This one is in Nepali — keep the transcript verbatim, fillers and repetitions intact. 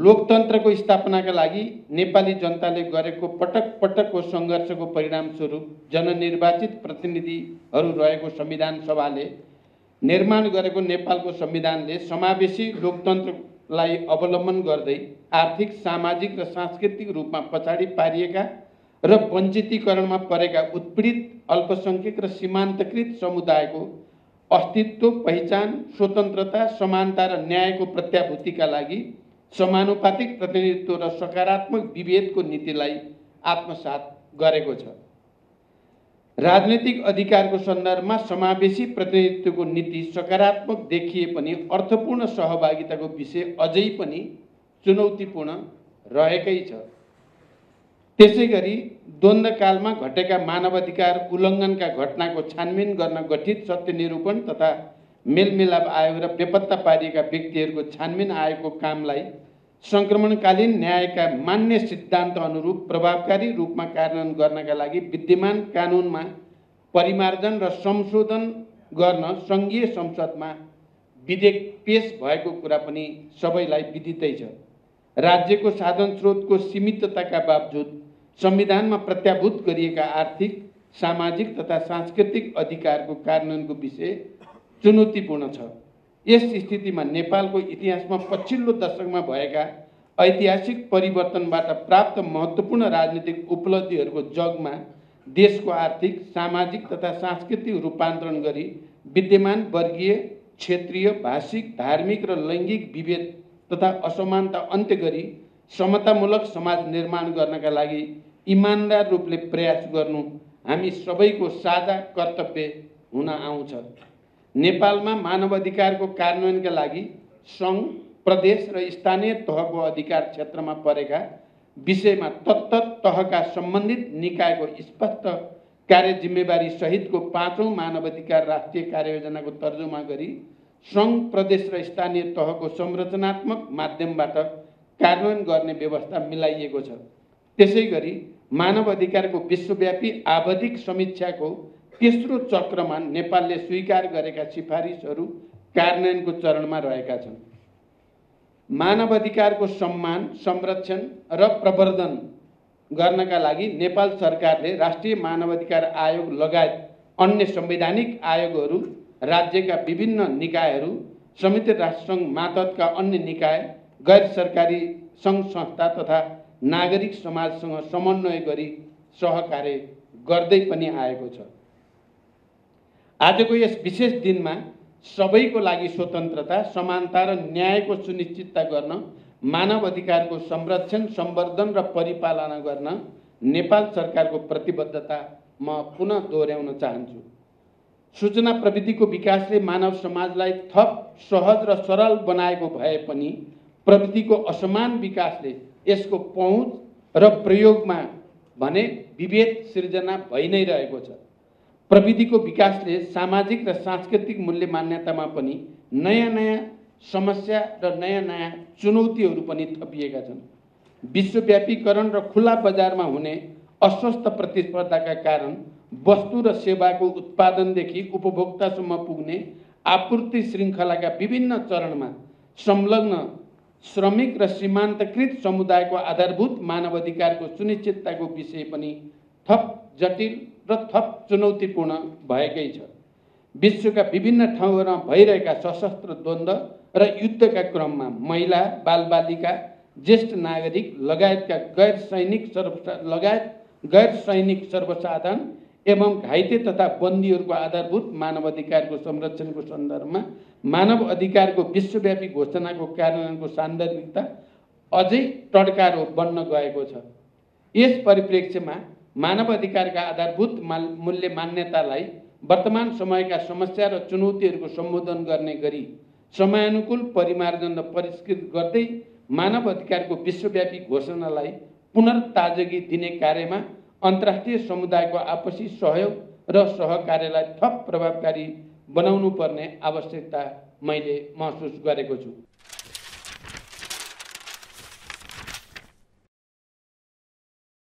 लोकतन्त्रको स्थापनाका लागि नेपाली जनताले गरेको पटक पटकको सङ्घर्षको परिणामस्वरूप जननिर्वाचित प्रतिनिधिहरू रहेको संविधान सभाले निर्माण गरेको नेपालको संविधानले समावेशी लोकतन्त्रलाई अवलम्बन गर्दै आर्थिक, सामाजिक र सांस्कृतिक रूपमा पछाडि पारिएका र वञ्चितीकरणमा परेका उत्पीडित, अल्पसंख्यक र सीमान्तकृत समुदायको अस्तित्व, पहिचान, स्वतन्त्रता, समानता र न्यायको प्रत्याभूतिका लागि समानुपातिक प्रतिनिधित्व र सकारात्मक विभेदको नीतिलाई आत्मसात गरेको छ। राजनीतिक अधिकारको सन्दर्भमा समावेशी प्रतिनिधित्वको नीति सकारात्मक देखिए पनि अर्थपूर्ण सहभागिताको विषय अझै पनि चुनौतीपूर्ण रहेकै छ। त्यसैगरी द्वन्द्वकालमा घटेका मानवाधिकार उल्लङ्घनका घटनाको छानबिन गर्न गठित सत्य निरूपण तथा मेलमिलाप आयोग र बेपत्ता पारिएका व्यक्तिहरूको छानबिन आयोगको कामलाई सङ्क्रमणकालीन न्यायका मान्य सिद्धान्त अनुरूप प्रभावकारी रूपमा कार्यान्वयन गर्नका लागि विद्यमान कानुनमा परिमार्जन र संशोधन गर्न सङ्घीय संसदमा विधेयक पेश भएको कुरा पनि सबैलाई विदितै छ। राज्यको साधन स्रोतको सीमितताका बावजुद संविधानमा प्रत्याभूत गरिएका आर्थिक, सामाजिक तथा सांस्कृतिक अधिकारको कार्यान्वयनको विषय चुनौतीपूर्ण छ। यस स्थितिमा नेपालको इतिहासमा पछिल्लो दशकमा भएका ऐतिहासिक परिवर्तनबाट प्राप्त महत्त्वपूर्ण राजनीतिक उपलब्धिहरूको जगमा देशको आर्थिक, सामाजिक तथा सांस्कृतिक रूपान्तरण गरी विद्यमान वर्गीय, क्षेत्रीय, भाषिक, धार्मिक र लैङ्गिक विभेद तथा असमानता अन्त्य गरी समतामूलक समाज निर्माण गर्नका लागि इमानदार रूपले प्रयास गर्नु हामी सबैको साझा कर्तव्य हुन आउँछ। नेपालमा मानवाधिकारको कार्यान्वयनका लागि सङ्घ, प्रदेश र स्थानीय तहको अधिकार क्षेत्रमा परेका विषयमा तत्त तहका सम्बन्धित निकायको स्पष्ट कार्य जिम्मेवारी सहितको पाँचौँ मानवाधिकार राष्ट्रिय कार्ययोजनाको तर्जुमा गरी सङ्घ, प्रदेश र स्थानीय तहको संरचनात्मक माध्यमबाट कार्यान्वयन गर्ने व्यवस्था मिलाइएको छ। त्यसैगरी मानवाधिकारको विश्वव्यापी आवधिक समीक्षाको तेस्रो चक्रमा नेपालले स्वीकार गरेका सिफारिसहरू कार्यान्वयनको चरणमा रहेका छन्। मानवाधिकारको सम्मान, संरक्षण र प्रवर्धन गर्नका लागि नेपाल सरकारले राष्ट्रिय मानवाधिकार आयोग लगायत अन्य संवैधानिक आयोगहरू, राज्यका विभिन्न निकायहरू, संयुक्त राष्ट्रसङ्घ मातहतका अन्य निकाय, गैर सरकारी सङ्घ संस्था तथा नागरिक समाजसँग समन्वय गरी सहकार्य गर्दै पनि आएको छ। आजको यस विशेष दिनमा सबैको लागि स्वतन्त्रता, समानता र न्यायको सुनिश्चितता गर्न, मानव अधिकारको संरक्षण, सम्वर्धन र परिपालना गर्न नेपाल सरकारको प्रतिबद्धता म पुनः दोहोर्याउन चाहन्छु। सूचना प्रविधिको विकासले मानव समाजलाई थप सहज र सरल बनाएको भए पनि प्रविधिको असमान विकासले यसको पहुँच र प्रयोगमा भने विभेद सिर्जना भइ नै रहेको छ। प्रविधिको विकासले सामाजिक र सांस्कृतिक मूल्य मान्यतामा पनि नयाँ नयाँ समस्या र नयाँ नयाँ चुनौतीहरू पनि थपिएका छन्। विश्वव्यापीकरण र खुला बजारमा हुने अस्वस्थ प्रतिस्पर्धाका कारण वस्तु र सेवाको उत्पादनदेखि उपभोक्तासम्म पुग्ने आपूर्ति श्रृङ्खलाका विभिन्न चरणमा संलग्न श्रमिक र सीमान्तकृत समुदायको आधारभूत मानवाधिकारको सुनिश्चितताको विषय पनि थप जटिल र थप चुनौतीपूर्ण भएकै छ। विश्वका विभिन्न ठाउँहरूमा भइरहेका सशस्त्र द्वन्द्व र युद्धका क्रममा महिला, बालबालिका, ज्येष्ठ नागरिक लगायतका गैर सैनिक सर्व लगायत गैर सैनिक सर्वसाधारण एवं घाइते तथा बन्दीहरूको आधारभूत मानवाधिकारको संरक्षणको सन्दर्भमा मानव अधिकारको विश्वव्यापी घोषणाको कार्यान्वयनको सान्दर्भिकता अझै टड्कारो बन्न गएको छ। यस परिप्रेक्ष्यमा मानव अधिकारका आधारभूत मूल्य मान्यतालाई वर्तमान समयका समस्या र चुनौतीहरूको सम्बोधन गर्ने गरी समयानुकूल परिमार्जन र परिष्कृत गर्दै मानव अधिकारको विश्वव्यापी घोषणालाई पुनर्ताजगी दिने कार्यमा अन्तर्राष्ट्रिय समुदायको आपसी सहयोग र सहकार्यलाई थप प्रभावकारी बनाउनु पर्ने आवश्यकता मैले महसुस गरेको छु।